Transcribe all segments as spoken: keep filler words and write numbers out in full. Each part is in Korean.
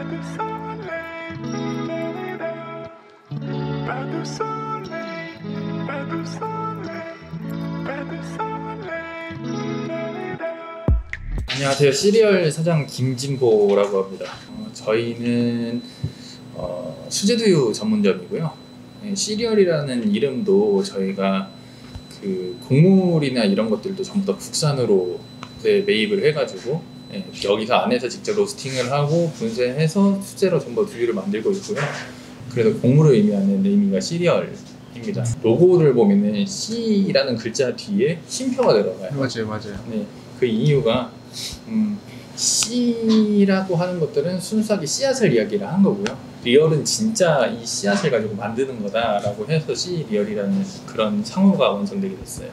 de soleil, pas de soleil, pas de soleil, pas de soleil. 안녕하세요. 시리얼 사장 김진보라고 합니다. 어, 저희는 어, 수제두유 전문점이고요. 네, 시리얼이라는 이름도 저희가 그 곡물이나 이런 것들도 전부 다 국산으로 네, 매입을 해가지고 네, 여기서 안에서 직접 로스팅을 하고 분쇄해서 수제로 전부 두유를 만들고 있고요. 그래서 곡물을 의미하는 의미가 시리얼입니다. 로고를 보면은 C라는 글자 뒤에 쉼표가 들어가요. 맞아요, 맞아요. 네, 그 이유가 음, 씨라고 하는 것들은 순수하게 씨앗을 이야기를 한 거고요. 리얼은 진짜 이 씨앗을 가지고 만드는 거다라고 해서 씨리얼이라는 그런 상호가 완성되게 됐어요.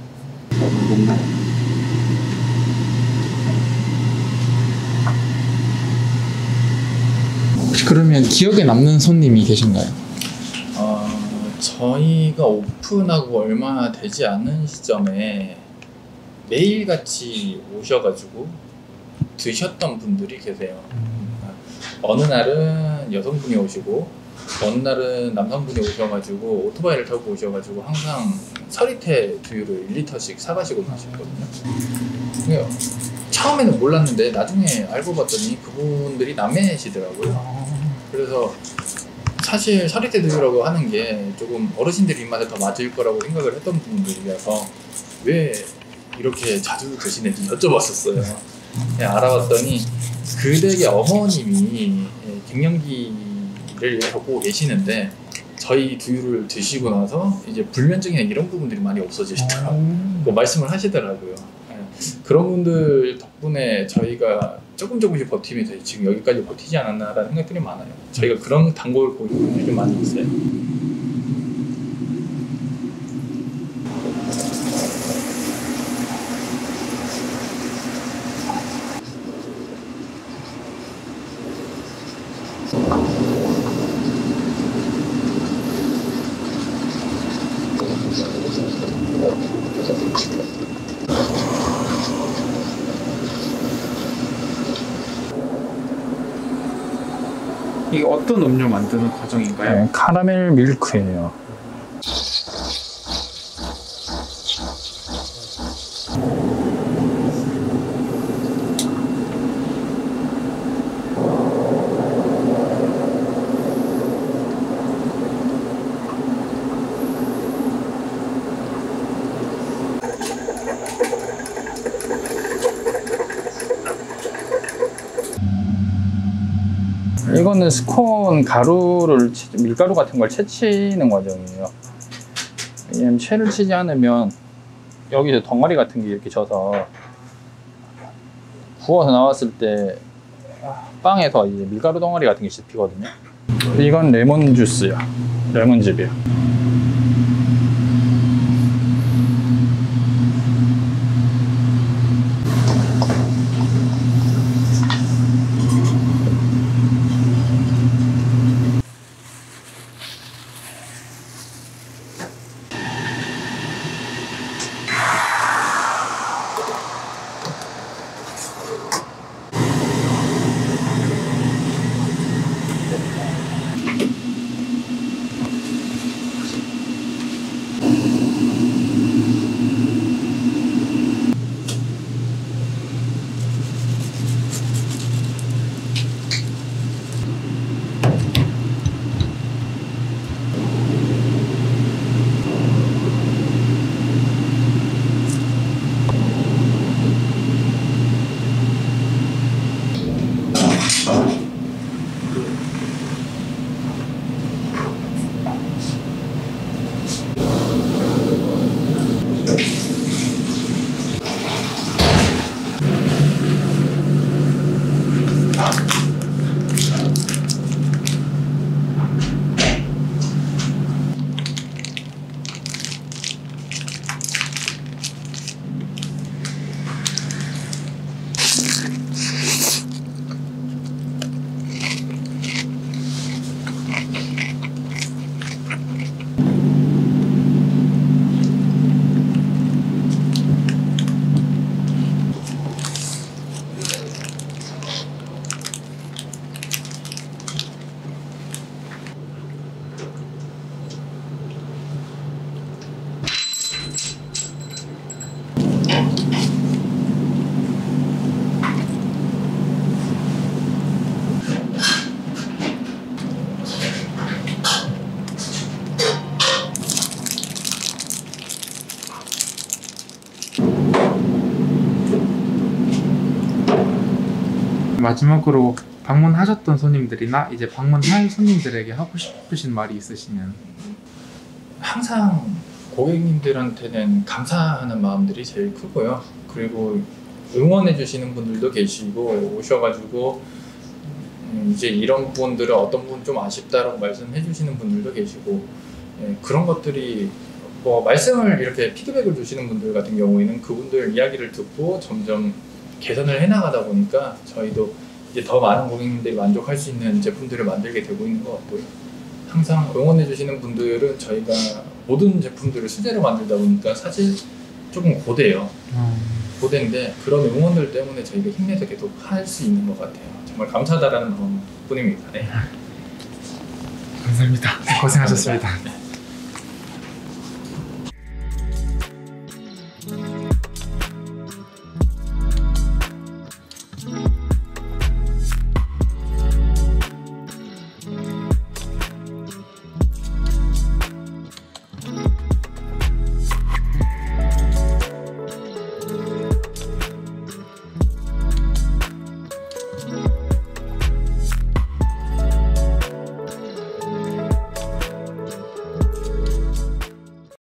혹시 그러면 기억에 남는 손님이 계신가요? 어, 저희가 오픈하고 얼마 되지 않은 시점에 매일같이 오셔가지고 드셨던 분들이 계세요. 어느 날은 여성분이 오시고 어느 날은 남성분이 오셔가지고 오토바이를 타고 오셔가지고 항상 서리태 두유를 일 리터씩 사가시고 가셨거든요. 근데 처음에는 몰랐는데 나중에 알고 봤더니 그분들이 남매시더라고요. 그래서 사실 서리태 두유라고 하는 게 조금 어르신들 입맛에 더 맞을 거라고 생각을 했던 분들이라서 왜 이렇게 자주 드시는지 여쭤봤었어요. 네, 알아봤더니 그 댁의 어머님이 갱년기를 겪고 계시는데 저희 두유를 드시고 나서 이제 불면증이나 이런 부분들이 많이 없어지시더라고요. 뭐 말씀을 하시더라고요. 네, 그런 분들 덕분에 저희가 조금 조금씩 버티면서 지금 여기까지 버티지 않았나라는 생각들이 많아요. 저희가 그런 단골 고객분들이 좀 많이 있어요. 이게 어떤 음료 만드는 과정인가요? 네, 카라멜 밀크예요. 이거는 스콘 가루를 밀가루 같은 걸 채치는 과정이에요. 왜냐면 채를 치지 않으면 여기서 덩어리 같은 게 이렇게 져서 구워서 나왔을 때 빵에서 이제 밀가루 덩어리 같은 게 씹히거든요. 이건 레몬 주스요. 레몬즙이요. 마지막으로 방문하셨던 손님들이나 이제 방문할 손님들에게 하고 싶으신 말이 있으시면. 항상 고객님들한테는 감사하는 마음들이 제일 크고요. 그리고 응원해 주시는 분들도 계시고 오셔가지고 음, 이제 이런 부분들은 어떤 부분 좀 아쉽다라고 말씀해 주시는 분들도 계시고, 예, 그런 것들이 뭐 말씀을 이렇게 피드백을 주시는 분들 같은 경우에는 그분들 이야기를 듣고 점점 개선을 해나가다 보니까 저희도 이제 더 많은 고객님들이 만족할 수 있는 제품들을 만들게 되고 있는 것 같고요. 항상 응원해 주시는 분들은 저희가 모든 제품들을 수제로 만들다 보니까 사실 조금 고돼요. 고된데 그런 응원들 때문에 저희가 힘내서 계속 할 수 있는 것 같아요. 정말 감사하다라는 마음뿐입니다. 네. 감사합니다. 고생하셨습니다.